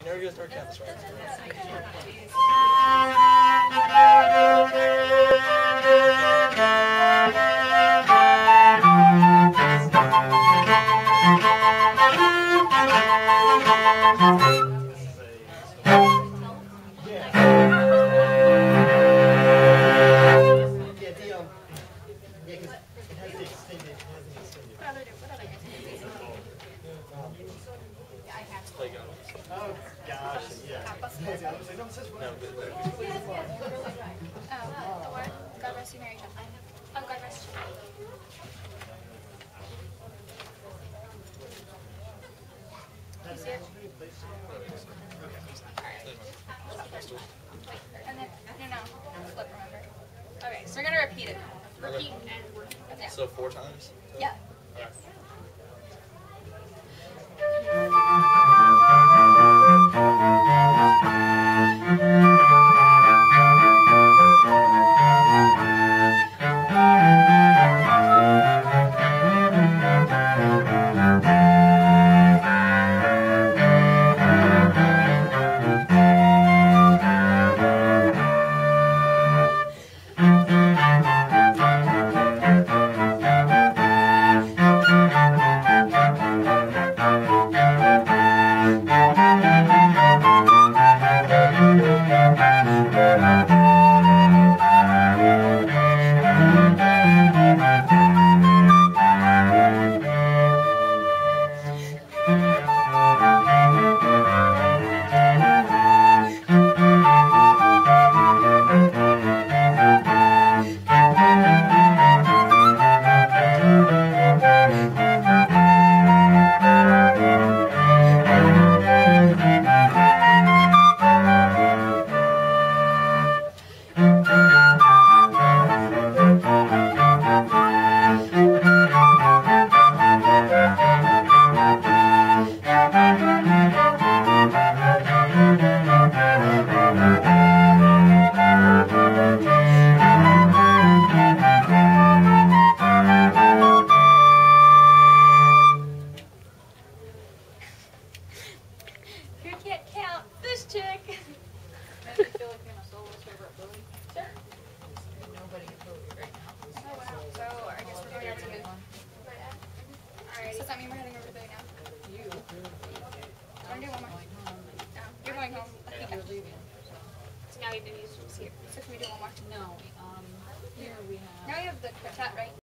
never goes to our campus, right? Oh gosh, yeah. No, God rest you, Mary. Oh, God rest you. You see it? And then, no. Flip, remember. Okay, so we're going to repeat it. Repeat and repeat. so 4 times? Yeah.